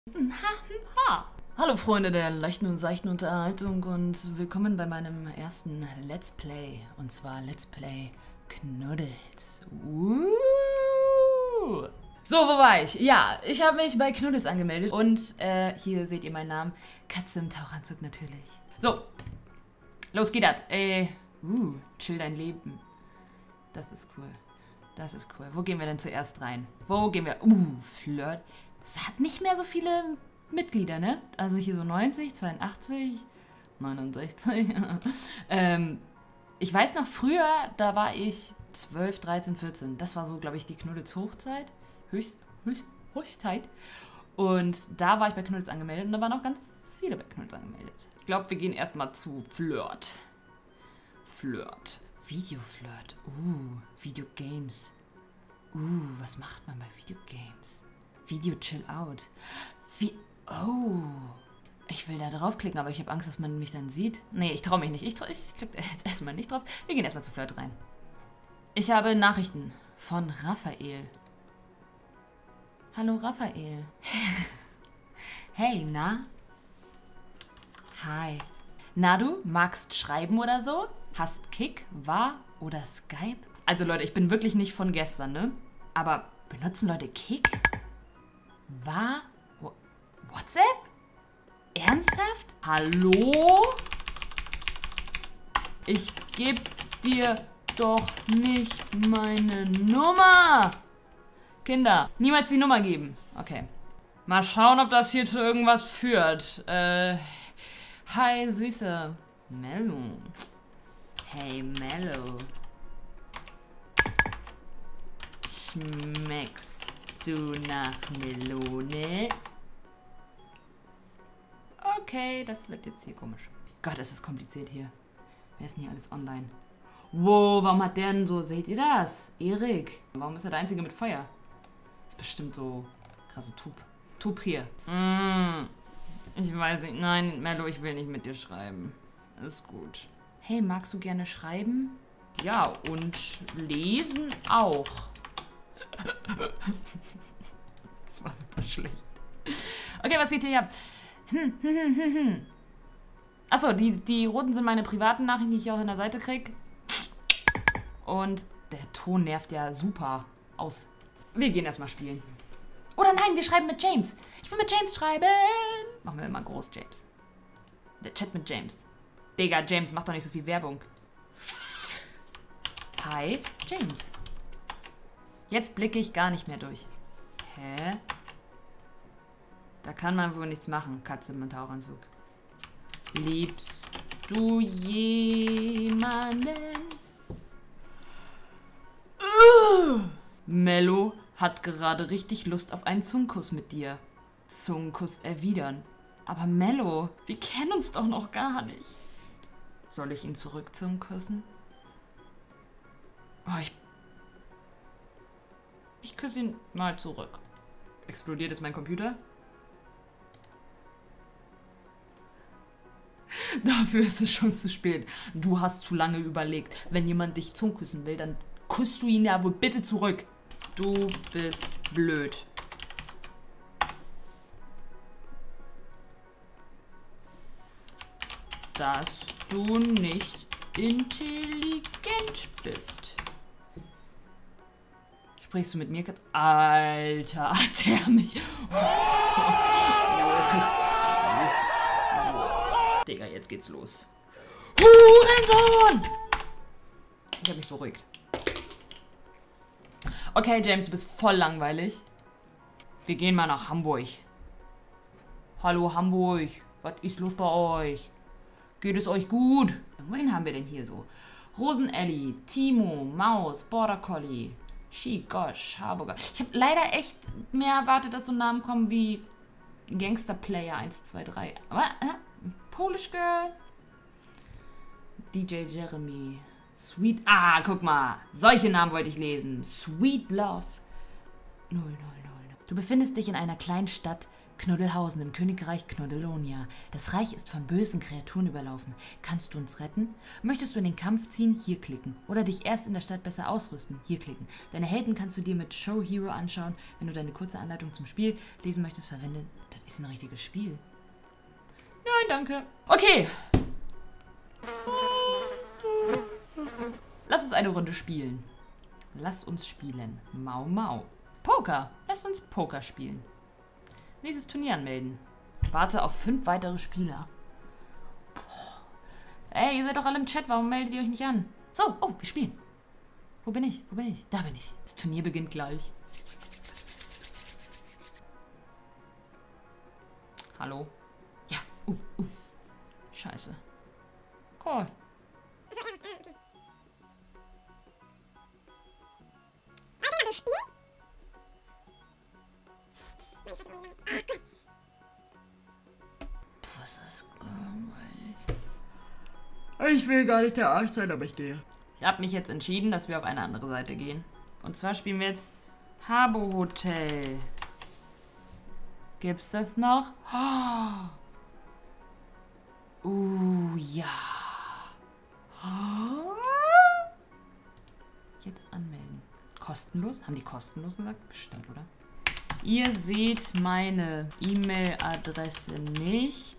Hallo Freunde der leichten und seichten Unterhaltung und willkommen bei meinem ersten Let's Play. Und zwar Let's Play Knuddels. So, wo war ich? Ja, ich habe mich bei Knuddels angemeldet und hier seht ihr meinen Namen. Katze im Tauchanzug natürlich. So, los geht das. Chill dein Leben. Das ist cool. Das ist cool. Wo gehen wir denn zuerst rein? Wo gehen wir? Flirt. Es hat nicht mehr so viele Mitglieder, ne? Also hier so 90, 82, 69. Ich weiß noch früher, da war ich 12, 13, 14. Das war so, glaube ich, die Knuddels Hochzeit. Höchstzeit. Und da war ich bei Knuddels angemeldet und da waren auch ganz viele bei Knuddels angemeldet. Ich glaube, wir gehen erstmal zu Flirt. Videoflirt. Videogames. Was macht man bei Videogames? Video Chill Out. Ich will da draufklicken, aber ich habe Angst, dass man mich dann sieht. Nee, ich traue mich nicht. Ich klicke jetzt erstmal nicht drauf. Wir gehen erstmal zu Flirt rein. Ich habe Nachrichten von Raphael. Hallo Raphael. Hey, na? Hi. Na du, magst schreiben oder so? Hast Kick, War oder Skype? Also Leute, ich bin wirklich nicht von gestern, ne? Aber benutzen Leute Kick? War? WhatsApp? Ernsthaft? Hallo? Ich geb dir doch nicht meine Nummer. Kinder, niemals die Nummer geben. Okay. Mal schauen, ob das hier zu irgendwas führt. Hi, Süße. Mello. Hey, Mello. Schmeckst du nach Melone? Okay, das wird jetzt hier komisch. Gott, es ist kompliziert hier. Wer ist denn hier alles online? Wow, warum hat der denn so... Seht ihr das? Erik. Warum ist er der Einzige mit Feuer? Ist bestimmt so krasse Tub hier. Ich weiß nicht. Nein, Mello, ich will nicht mit dir schreiben. Ist gut. Hey, magst du gerne schreiben? Ja, und lesen auch. Das war super schlecht. Okay, was geht hier ab? Achso, die roten sind meine privaten Nachrichten, die ich auch in der Seite kriege. Und der Ton nervt ja super aus. Wir gehen erstmal spielen. Oder nein, wir schreiben mit James. Ich will mit James schreiben. Machen wir immer groß, James. Der Chat mit James. Digga, James, mach doch nicht so viel Werbung. Hi, James. Jetzt blicke ich gar nicht mehr durch. Hä? Da kann man wohl nichts machen, Katze im Tauchanzug. Liebst du jemanden? Mello hat gerade richtig Lust auf einen Zungenkuss mit dir. Zungenkuss erwidern. Aber Mello, wir kennen uns doch noch gar nicht. Soll ich ihn zurück Zungenküssen? Oh, ich küsse ihn mal zurück. Explodiert jetzt mein Computer? Dafür ist es schon zu spät. Du hast zu lange überlegt. Wenn jemand dich zungenküssen will, dann küsst du ihn ja wohl bitte zurück. Du bist blöd. Dass du nicht intelligent bist. Sprichst du mit mir, Katze? Alter, hat der mich... Digga, jetzt geht's los. Hurensohn! Ich hab mich beruhigt. Okay, James, du bist voll langweilig. Wir gehen mal nach Hamburg. Hallo, Hamburg. Was ist los bei euch? Geht es euch gut? Wen haben wir denn hier so? Rosen-Ellie, Timo, Maus, Border Collie, She, Gosh, Harburger. Ich habe leider echt mehr erwartet, dass so Namen kommen wie Gangster Player 123. Aber, Polish Girl. DJ Jeremy. Sweet. Ah, guck mal. Solche Namen wollte ich lesen. Sweet Love. 000. Du befindest dich in einer kleinen Stadt Knuddelhausen im Königreich Knuddelonia. Das Reich ist von bösen Kreaturen überlaufen. Kannst du uns retten? Möchtest du in den Kampf ziehen? Hier klicken. Oder dich erst in der Stadt besser ausrüsten? Hier klicken. Deine Helden kannst du dir mit Show Hero anschauen. Wenn du deine kurze Anleitung zum Spiel lesen möchtest, verwende Das ist ein richtiges Spiel. Nein, danke. Okay. Lass uns eine Runde spielen. Lass uns spielen. Mau Mau. Poker. Lass uns Poker spielen. Nächstes Turnier anmelden. Warte auf 5 weitere Spieler. Boah. Ey, ihr seid doch alle im Chat. Warum meldet ihr euch nicht an? So, oh, wir spielen. Wo bin ich? Wo bin ich? Da bin ich. Das Turnier beginnt gleich. Hallo? Ja. Scheiße. Cool. Was ist... Ich will gar nicht der Arsch sein, aber ich gehe. Ich habe mich jetzt entschieden, dass wir auf eine andere Seite gehen. Und zwar spielen wir jetzt Habbo Hotel. Gibt's das noch? Ja. Jetzt anmelden. Kostenlos? Haben die kostenlos gesagt? Bestimmt, oder? Ihr seht meine E-Mail-Adresse nicht.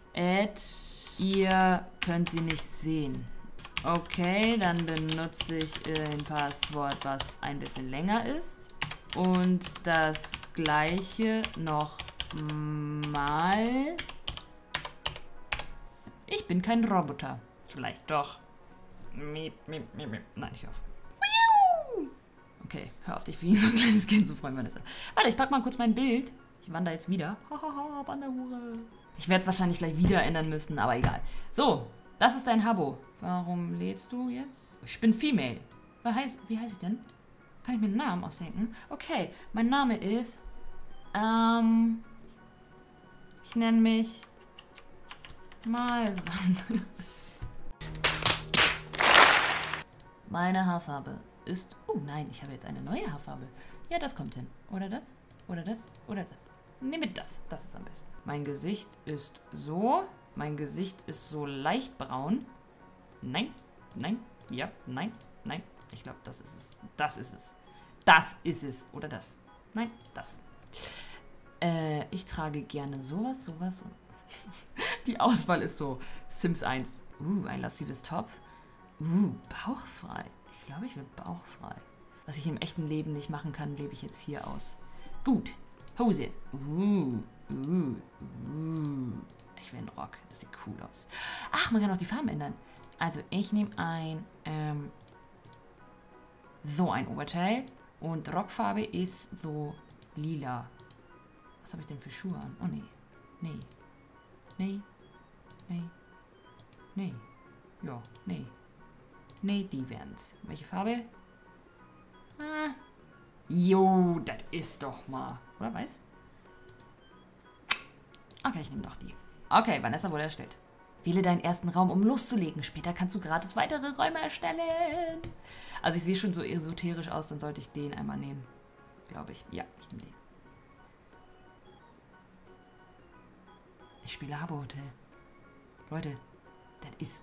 Ihr könnt sie nicht sehen. Okay, dann benutze ich ein Passwort, was ein bisschen länger ist. Und das gleiche nochmal. Ich bin kein Roboter. Vielleicht doch. Nein, ich hoffe. Okay, hör auf dich wie so ein kleines Kind zu freuen, Vanessa. Warte, ich pack mal kurz mein Bild. Ich wandere jetzt wieder. Hahaha, Wanderhure. Ich werde es wahrscheinlich gleich wieder ändern müssen, aber egal. So, das ist dein Habbo. Warum lädst du jetzt? Ich bin Female. Wie heiße ich denn? Kann ich mir einen Namen ausdenken? Okay, mein Name ist... ich nenne mich... Malwan. Meine Haarfarbe ist... Oh nein, ich habe jetzt eine neue Haarfarbe. Ja, das kommt hin. Oder das? Oder das? Oder das? Nehme das. Das ist am besten. Mein Gesicht ist so. Mein Gesicht ist so leicht braun. Nein. Nein. Ja. Nein. Nein. Ich glaube, das ist es. Das ist es. Das ist es. Oder das. Nein. Das. Ich trage gerne sowas. Die Auswahl ist so. Sims 1. Ein laszives Top. Bauchfrei. Ich glaube, ich will bauchfrei. Was ich im echten Leben nicht machen kann, lebe ich jetzt hier aus. Gut. Hose. Ich will einen Rock. Das sieht cool aus. Ach, man kann auch die Farben ändern. Also, ich nehme so ein Oberteil. Und Rockfarbe ist so lila. Was habe ich denn für Schuhe an? Oh, nee. Nee. Ja, nee. Nee, die werden's. Welche Farbe? Jo, das ist doch mal. Oder weiß? Okay, ich nehme doch die. Okay, Vanessa wurde erstellt. Wähle deinen ersten Raum, um loszulegen. Später kannst du gratis weitere Räume erstellen. Also ich sehe schon so esoterisch aus, dann sollte ich den einmal nehmen. Glaube ich. Ja, ich nehme den. Ich spiele Habbo Hotel. Leute, das ist...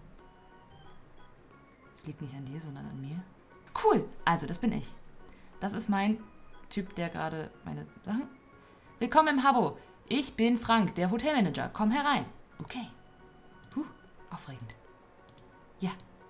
Es liegt nicht an dir, sondern an mir. Cool, also das bin ich. Das ist mein Typ, der gerade meine Sachen... Willkommen im Habbo. Ich bin Frank, der Hotelmanager. Komm herein. Okay. Aufregend. Ja.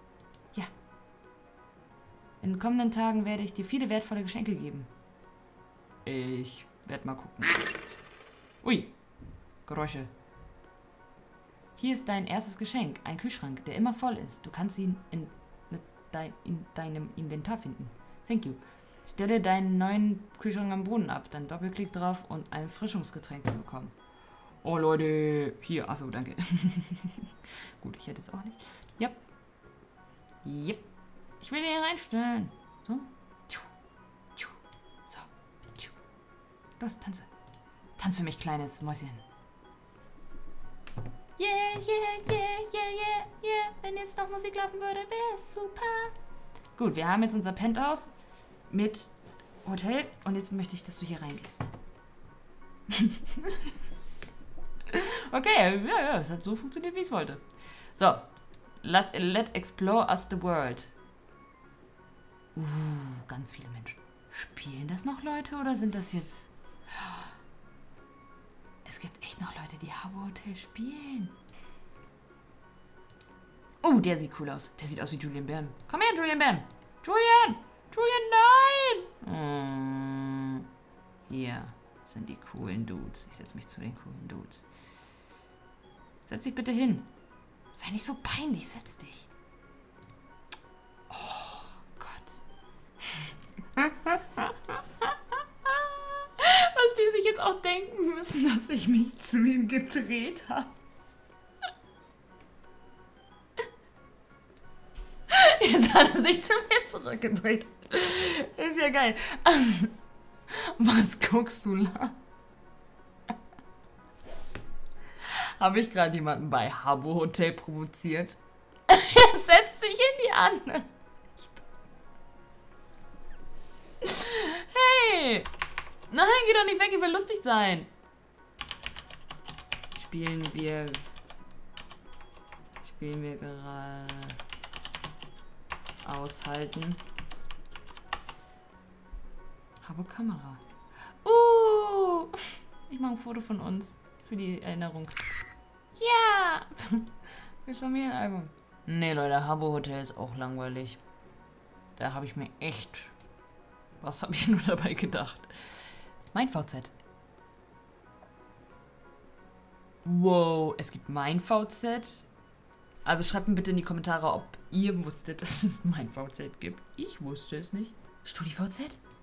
In den kommenden Tagen werde ich dir viele wertvolle Geschenke geben. Ich werde mal gucken. Ui. Geräusche. Hier ist dein erstes Geschenk. Ein Kühlschrank, der immer voll ist. Du kannst ihn in deinem Inventar finden. Thank you. Stelle deinen neuen Kühlschrank am Boden ab, dann Doppelklick drauf und ein Frischungsgetränk zu bekommen. Oh Leute, hier, achso, danke. Gut, ich hätte es auch nicht. Yep. Ich will den hier reinstellen. So. So. Los, tanze. Tanz für mich, kleines Mäuschen. Yeah. Wenn jetzt noch Musik laufen würde, wäre es super. Gut, wir haben jetzt unser Penthouse mit Hotel und jetzt möchte ich, dass du hier reingehst. Okay, ja, es hat so funktioniert, wie ich es wollte. So, let explore us the world. Ganz viele Menschen. Spielen das noch Leute oder sind das jetzt... Es gibt echt noch Leute, die Habbo Hotel spielen. Oh, der sieht cool aus. Der sieht aus wie Julian Bam. Komm her, Julian Bam. Julian! Julian, nein! Hier sind die coolen Dudes. Ich setze mich zu den coolen Dudes. Setz dich bitte hin. Sei nicht so peinlich, setz dich. Oh Gott. Was die sich jetzt auch denken müssen, dass ich mich zu ihm gedreht habe. Jetzt hat er sich zu mir zurückgedreht. Ist ja geil. Also, was guckst du da? Habe ich gerade jemanden bei Habbo Hotel provoziert? Er setzt sich in die andere. Hey! Nein, geh doch nicht weg, ich will lustig sein. Spielen wir gerade aushalten. Habbo Kamera. Ich mache ein Foto von uns für die Erinnerung. Ja! Fürs Familienalbum. Nee, Leute, Habbo Hotel ist auch langweilig. Da habe ich mir echt... Was habe ich nur dabei gedacht? Mein VZ. Wow, es gibt mein VZ. Also schreibt mir bitte in die Kommentare, ob ihr wusstet, dass es mein VZ gibt. Ich wusste es nicht. StudiVZ?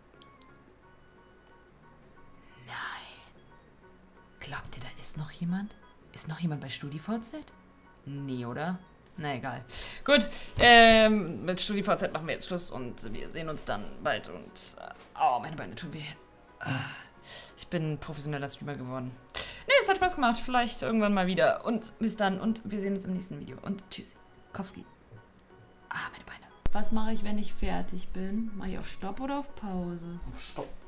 Nein. Glaubt ihr, da ist noch jemand? Ist noch jemand bei StudiVZ? Nee, oder? Na egal. Gut, mit StudiVZ machen wir jetzt Schluss und wir sehen uns dann bald und... oh, meine Beine tun weh. Ich bin professioneller Streamer geworden. Nee, es hat Spaß gemacht. Vielleicht irgendwann mal wieder. Und bis dann und wir sehen uns im nächsten Video. Und tschüss. Kowski. Meine Beine. Was mache ich, wenn ich fertig bin? Mache ich auf Stopp oder auf Pause? Auf Stopp.